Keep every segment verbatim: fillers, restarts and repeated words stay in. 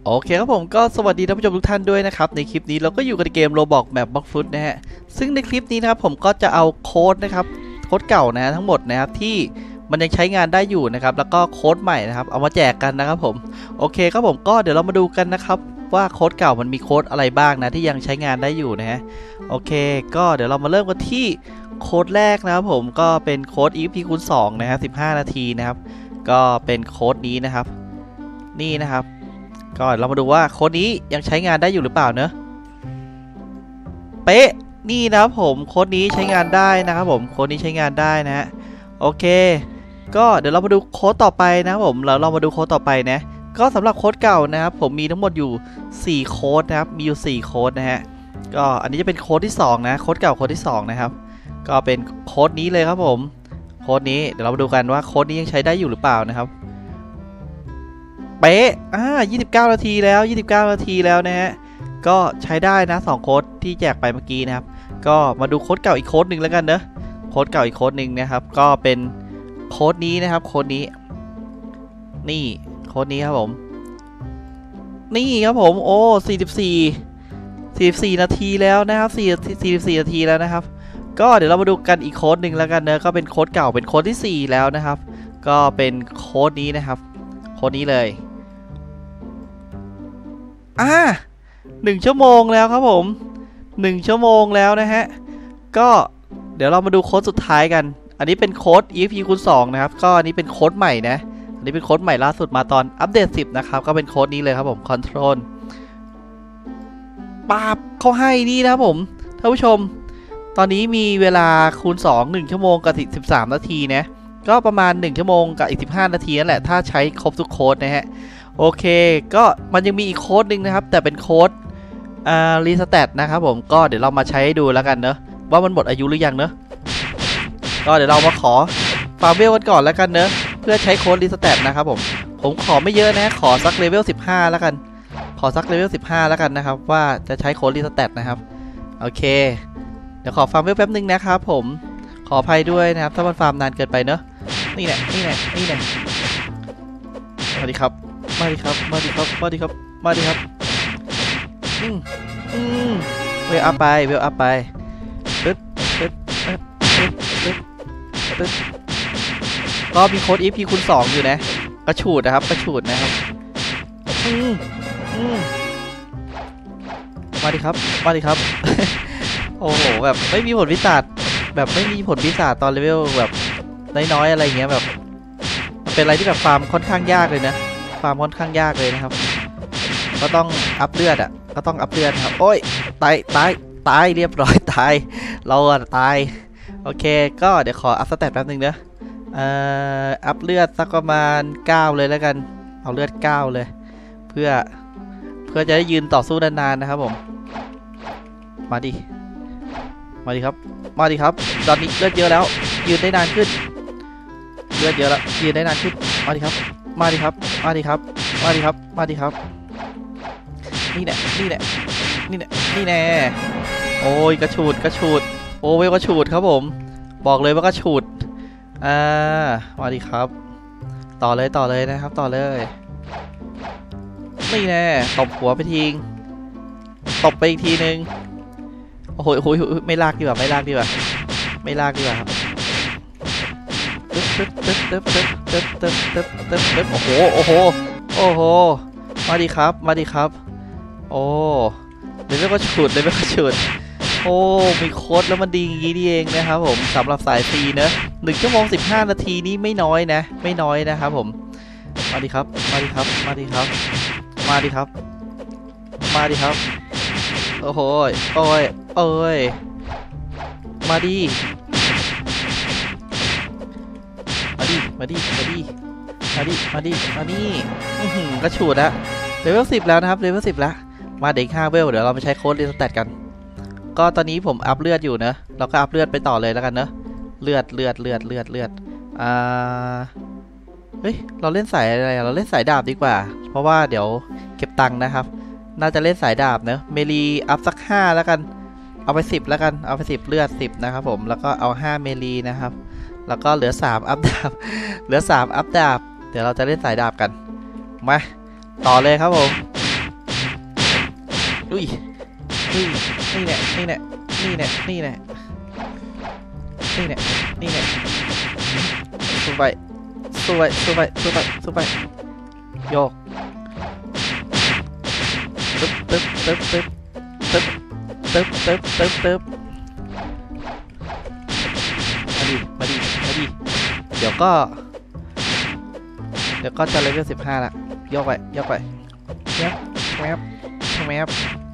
โอเคครับผมก็สวัสดีท่านผู้ชมทุกท่านด้วยนะครับในคลิปนี้เราก็อยู่กันในเกม Roblox Map Blox Fruit นะฮะซึ่งในคลิปนี้นะครับผมก็จะเอาโค้ดนะครับโค้ดเก่านะทั้งหมดนะครับที่มันยังใช้งานได้อยู่นะครับแล้วก็โค้ดใหม่นะครับเอามาแจกกันนะครับผมโอเคครับผมก็เดี๋ยวเรามาดูกันนะครับว่าโค้ดเก่ามันมีโค้ดอะไรบ้างนะที่ยังใช้งานได้อยู่นะฮะโอเคก็เดี๋ยวเรามาเริ่มกันที่โค้ดแรกนะครับผมก็เป็นโค้ด อี เอฟ พี คูณสองนะฮะสิบห้านาทีนะครับก็เป็นโค้ดนี้นะครับนี่นะครับก็เรามาดูว่าโค้ดนี้ยังใช้งานได้อยู่หรือเปล่าเนอะเป๊ะนี่นะครับผมโค้ดนี้ใช้งานได้นะครับผมโค้ดนี้ใช้งานได้นะฮะโอเคก็เดี๋ยวเรามาดูโค้ดต่อไปนะครับผมแล้วเรามาดูโค้ดต่อไปนะก็สำหรับโค้ดเก่านะครับผมมีทั้งหมดอยู่สี่โค้ดนะครับมีอยู่สี่โค้ดนะฮะก็อันนี้จะเป็นโค้ดที่สองนะโค้ดเก่าโค้ดที่สองนะครับก็เป็นโค้ดนี้เลยครับผมโค้ดนี้เดี๋ยวเรามาดูกันว่าโค้ดนี้ยังใช้ได้อยู่หรือเปล่านะครับเป๊ะอ่ายี่สิบเก้านาทีแล้วยี่สิบเก้านาทีแล้วนะฮะก็ใช้ได้นะสองโค้ดที่แจกไปเมื่อกี้นะครับก็มาดูโค้ดเก่าอีกโค้ดหนึ่งแล้วกันเนอะโค้ดเก่าอีกโค้ดหนึ่งนะครับก็เป็นโค้ดนี้นะครับโค้ดนี้นี่โค้ดนี้ครับผมนี่ครับผมโอ้สี่สิบสี่ สี่สิบสี่นาทีแล้วนะครับสี่ สี่สิบสี่นาทีแล้วนะครับก็เดี๋ยวเรามาดูกันอีกโค้ดหนึ่งแล้วกันเนอะก็เป็นโค้ดเก่าเป็นโค้ดที่สี่แล้วนะครับก็เป็นโค้ดนี้นะครับโค้ดนี้เลยอ่าหนึ่งชั่วโมงแล้วครับผมหนึ่งชั่วโมงแล้วนะฮะก็เดี๋ยวเรามาดูโค้ดสุดท้ายกันอันนี้เป็นโค้ด อี เอฟ พี คูณสองนะครับก็อันนี้เป็นโค้ดใหม่นะอันนี้เป็นโค้ดใหม่ล่าสุดมาตอนอัปเดตสิบนะครับก็เป็นโค้ดนี้เลยครับผม Control ปาบเขาให้นี่นะครับผมท่านผู้ชมตอนนี้มีเวลาคูณสอง หนึ่งชั่วโมงกับสิบสามนาทีนะก็ประมาณหนึ่งชั่วโมงกับอีกสิบห้านาทีนั่นแหละถ้าใช้ครบทุกโค้ดนะฮะโอเคก็มันยังมีอีกโค้ดหนึ่งนะครับแต่เป็นโค้ดอ่ารีสแตทนะครับผมก็เดี๋ยวเรามาใช้ดูแล้วกันเนอะว่ามันหมดอายุหรือยังเนอะก็เดี๋ยวเรามาขอฟาร์มเวลกันก่อนแล้วกันเนอะเพื่อใช้โค้ดรีสแตทนะครับผมผมขอไม่เยอะนะขอสักเลเวลสิบห้าแล้วกันขอสักเลเวลสิบห้าแล้วกันนะครับว่าจะใช้โค้ดรีสแตทนะครับโอเคเดี๋ยวขอฟาร์มเวลแป๊บนึงนะครับผมขออภัยด้วยนะครับถ้ามันฟาร์มนานเกินไปเนอะนี่แหละนี่แหละนี่แหละมาดิครับมาดิครับมาดิครับมาดิครับมาดิครับอืมอืมเวลอัพไปเวลอัพไปปึ๊ดปึ๊ดปึ๊ดปึ๊ดปึ๊ดปึ๊ดก็มีโค้ด อี เอฟ พี คูณสองอยู่นะกระฉูดนะครับกระฉูดนะครับอืมอืมมาดิครับมาดิครับ โอ้โหแบบไม่มีผลพิศาจแบบไม่มีผลพิศาจตอนเลเวลแบบน้อยๆอะไรเงี้ยแบบมันเป็นอะไรที่แบบฟาร์มค่อนข้างยากเลยนะฟาร์มค่อนข้างยากเลยนะครับก็ต้องอัพเลือดอ่ะก็ต้องอัพเลือดครับโอ้ยตายตายตายเรียบร้อยตายเราอะตายโอเคก็เดี๋ยวขออัพสเตตแป๊บนึงเนอะเอ่ออัพเลือดสักประมาณเก้าเลยแล้วกันเอาเลือดเก้าเลยเพื่อเพื่อจะได้ยืนต่อสู้นานๆนะครับผมมาดิมาดิครับมาดิครับตอนนี้เลือดเยอะแล้วยืนได้นานขึ้นเลือดเยอะแล้วยืนได้นานขึ้นมาดิครับมาดิครับมาดิครับมาดิครับมาดิครับนี่แหละนี่แหละนี่แหละนี่แน่โอ้ยกระฉูดกระฉูดโอ้ยกระฉูดครับผมบอกเลยว่ากระฉูดอ่ามาดิครับต่อเลยต่อเลยนะครับต่อเลยนี่แน่ตบหัวไปทีงตบไปอีกทีนึงโอ้โหโอ้โหไม่ลากดีกว่าไม่ลากดีกว่าไม่ลากดีกว่าครับตึ๊บตึ๊บตึ๊บตึ๊บตึ๊บตึ๊บตึ๊บตึ๊บตึ๊บโอ้โหโอ้โหโอ้โหมาดิครับมาดิครับโอ้เลเวลก็ฉุดเลเวลก็ฉุดโอ้มีโค้ดแล้วมันดีอย่างนี้นี่เองนะครับผมสำหรับสายฟรีเนอะหนึ่งชั่วโมงสิบห้านาทีนี้ไม่น้อยนะไม่น้อยนะครับผมมาดิครับมาดิครับมาดิครับมาดิครับมาดิครับโอ้โหโอ้ยโอ้ยมาดิมาดิมาดิมาดิมาดิมาดิมาดิกระฉูดอะเลเวลสิบแล้วนะครับเลเวลสิบแล้วมาเด็กห้าเวลเดี๋ยวเราไปใช้โค้ดรีสแตทกันก็ตอนนี้ผมอัพเลือดอยู่เนอะเราก็อัพเลือดไปต่อเลยแล้วกันเนอะเลือดเลือดเลือดเลือดเลือดอ่าเฮ้ยเราเล่นสายอะไรเราเล่นสายดาบดีกว่าเพราะว่าเดี๋ยวเก็บตังค์นะครับน่าจะเล่นสายดาบเนอะเมลีอัพสักห้าแล้วกันเอาไปสิบแล้วกันเอาไปสิบเลือดสิบนะครับผมแล้วก็เอาห้าเมลีนะครับแล้วก็เหลือสามอัพดาบเหลือสามอัพดาบเดี๋ยวเราจะเล่นสายดาบกันมาต่อเลยครับผมอุ้ยอุ้ยนี่แหละนี่แหละนี่แหละนี่แหละนี่แหละนี่แหละสู้ไปสู้ไปสู้ไปสู้ไปสู้ไปโยกตึ๊บตึ๊บตึ๊บตึ๊บตึ๊บตึ๊บตึ๊บตึ๊บตึ๊บมาดิมาดิมาดิเดี๋ยวก็เดี๋ยวก็จะเลเวลสิบห้าละโยกไปโยกไปแมบแมบแมบ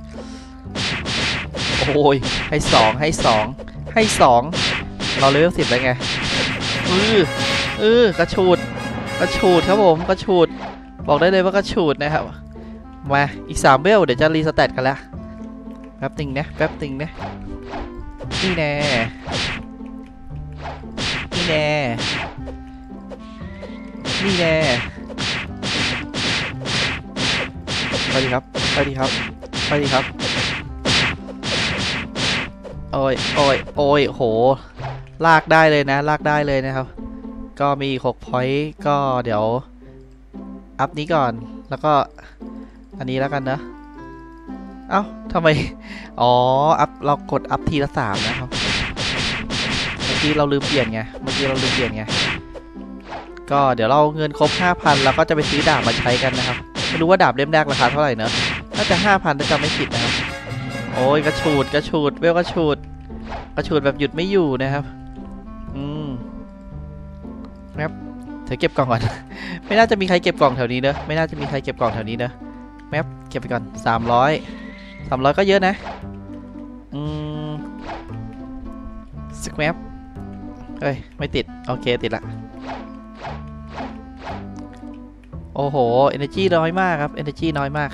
โอ้ยให้สองให้สองให้สองเราเลเวลสิบแล้วไงเออเออกระชูดกระชูดครับผมกระชูดบอกได้เลยว่ากระชูดนะครับมาอีกสามเวลเดี๋ยวจะรีสแตทกันแล้วแป๊บติงนะแป๊บติงนะนี่แน่นี่แน่นี่แน่ไปดีครับไปดีครับไปดีครับโอ้ยโอ้ยโอ้ยโหลากได้เลยนะลากได้เลยนะครับก็มีหกพอยต์ก็เดี๋ยวอัพนี้ก่อนแล้วก็อันนี้แล้วกันนะเอ้าทำไมอ๋ออัพเรากดอัพทีละสามนะครับเมื่อกี้เราลืมเปลี่ยนไงเมื่อกี้เราลืมเปลี่ยนไงก็เดี๋ยวเราเงินครบ ห้าพัน แล้วก็จะไปซื้อดาบมาใช้กันนะครับไม่รู้ว่าดาบเล่มแรกราคาเท่าไหร่เนอะน่าจะ ห้าพัน ถ้าจำไม่ผิดนะครับโอ้ยกระชูดกระชูดเวลกระชูดกระชูดแบบหยุดไม่อยู่นะครับอืมครับเธอเก็บกล่องก่อน ไม่น่าจะมีใครเก็บกล่องแถวนี้เนอะไม่น่าจะมีใครเก็บกล่องแถวนี้เนอะแมปเก็บไปก่อนสามร้อย สามร้อยก็เยอะนะอืมสแครปเฮ้ยไม่ติดโอเคติดละโอ้โห energy น้อยมากครับ energy น้อยมาก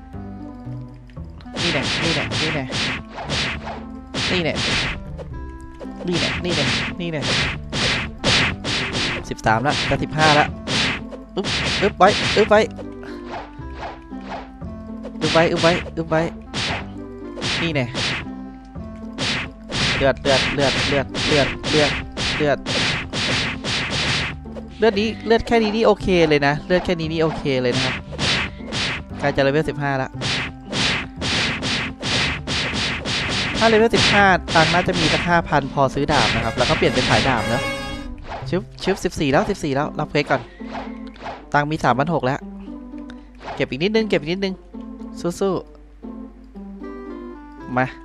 นี่แน่นี่แน่นี่แน่นี่แน่นี่แน่นี่แน่นี่แน่สิบสามละจะสิบห้าละอึ๊บอึ๊บไว้อึ๊บไว้อึ๊บไว้อึ๊บไว้อึ๊บไว้นี่แน่เลือดเลือดเลือดเลือดเลือดเลือดเลือดเลือดนี้เลือดแค่นี้นี่โอเคเลยนะเลือดแค่นี้นี่โอเคเลยนะครับใกล้จะเลเวลสิบห้าละถ้าเลเวลสิบห้าตังค์น่าจะมีสักห้าพันพอซื้อดาบนะครับแล้วก็เปลี่ยนเป็นสายดาบเนอะชิปชิปสิบสี่แล้วสิบสี่แล้วรับเพชรก่อนตังค์มีสามพันหกแล้วเก็บอีกนิดนึงเก็บอีกนิดนึงสู้ๆมา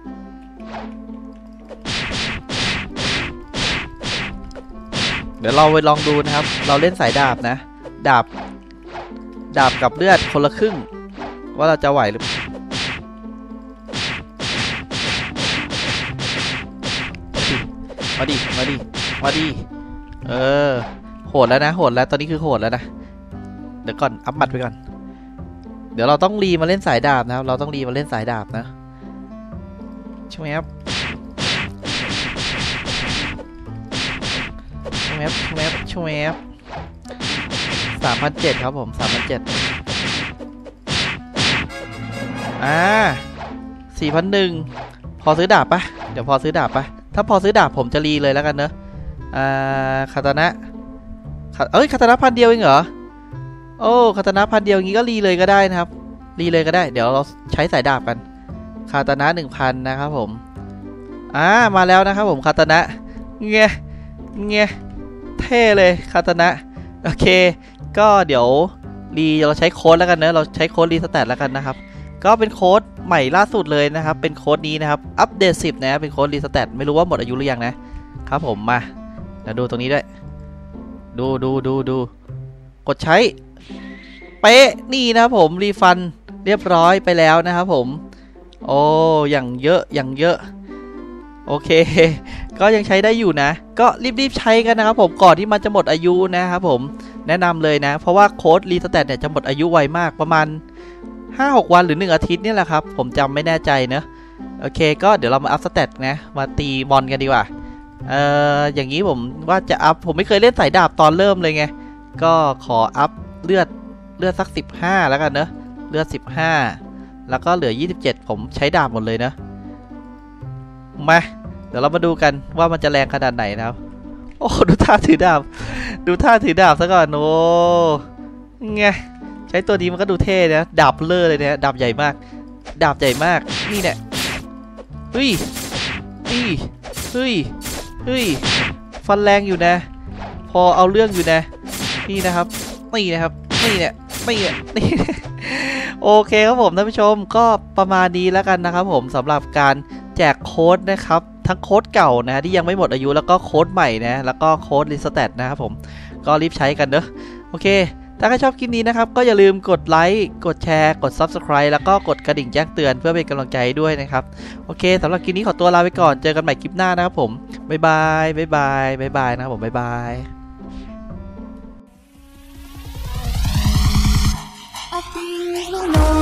เดี๋ยวเราไปลองดูนะครับเราเล่นสายดาบนะดาบดาบกับเลือดคนละครึ่งว่าเราจะไหวหรือมาดิมาดิมาดิเออโหดแล้วนะโหดแล้วตอนนี้คือโหดแล้วนะเดี๋ยวก่อนอัพมัดไปก่อนเดี๋ยวเราต้องรีมาเล่นสายดาบนะครับเราต้องรีมาเล่นสายดาบนะใช่ไหมครับช่วยแมปช่วยแมปช่วยแมปสามพันเจ็ดครับผมสามพันเจ็ดอ่าสี่พันหนึ่งพอซื้อดาบปะเดี๋ยวพอซื้อดาบปะถ้าพอซื้อดาบผมจะรีเลยแล้วกันเนอะอ่าคาตานะเอ้ยคาตานะพันเดียวเองเหรอโอ้คาตานะพันเดียวงี้ก็รีเลยก็ได้นะครับรีเลยก็ได้เดี๋ยวเราใช้สายดาบกันคาตานะหนึ่งพันนะครับผมอ่ามาแล้วนะครับผมคาตานะเงี้ยเงี้ยเท่เลยคาตานะโอเคก็เดี๋ยวรีเราใช้โค้ดแล้วกันเนอะเราใช้โค้ดรีสแตทแล้วกันนะครับก็เป็นโค้ดใหม่ล่าสุดเลยนะครับเป็นโค้ดนี้นะครับอัปเดตสิบนะเป็นโค้ดรีสแตทไม่รู้ว่าหมดอายุหรือยังนะครับผมมาเดี๋ยวดูตรงนี้ด้วยดูดูดูดูกดใช้เป๊ะนี่นะครับผมรีฟันเรียบร้อยไปแล้วนะครับผมโอ้อย่างเยอะอย่างเยอะโอเคก็ยังใช้ได้อยู่นะก็รีบๆใช้กันนะครับผมก่อนที่มันจะหมดอายุนะครับผมแนะนำเลยนะเพราะว่าโค้ดรีสแตทเนี่ยจะหมดอายุไวมากประมาณ ห้าหก วันหรือหนึ่งอาทิตย์นี่แหละครับผมจำไม่แน่ใจเนอะโอเคก็เดี๋ยวเรามาอัพสแตทนะมาตีมอนกันดีกว่าเอ่ออย่างนี้ผมว่าจะอัพผมไม่เคยเล่นสายดาบตอนเริ่มเลยไงก็ขออัพเลือดเลือดสักสิบห้าแล้วกันเนอะเลือดสิบห้าแล้วก็เหลือยี่สิบเจ็ดผมใช้ดาบหมดเลยนะมาเดี๋ยวเรามาดูกันว่ามันจะแรงขนาดไหนนะครับโอ้ดูท่าถือดาบดูท่าถือดาบซะก่อนโอ้ไงใช้ตัวนี้มันก็ดูเท่นะดาบเลอเลยนะดาบใหญ่มากดาบใหญ่มากนี่เนี่ยเฮ้ยเฮ้ยเฮ้ยเฮ้ยฟันแรงอยู่นะพอเอาเรื่องอยู่นะนี่นะครับนี่นะครับนี่เนี่ยนี่เนี่ยนี่โอเคครับผมท่านผู้ชมก็ประมาณนี้แล้วกันนะครับผมสำหรับการแจกโค้ดนะครับทั้งโค้ดเก่านะที่ยังไม่หมดอายุแล้วก็โค้ดใหม่นะแล้วก็โค้ดรีสแตทนะครับผมก็รีบใช้กันเนอะโอเคถ้าใครชอบคลิปนี้นะครับก็อย่าลืมกดไลค์กดแชร์กด ซับสไครบ์ แล้วก็กดกระดิ่งแจ้งเตือนเพื่อเป็นกำลังใจด้วยนะครับโอเคสำหรับคลิปนี้ขอตัวลาไปก่อนเจอกันใหม่คลิปหน้านะครับผมบ๊ายบายบ๊ายบายบ๊ายบายนะครับผมบ๊ายบาย I feel alone.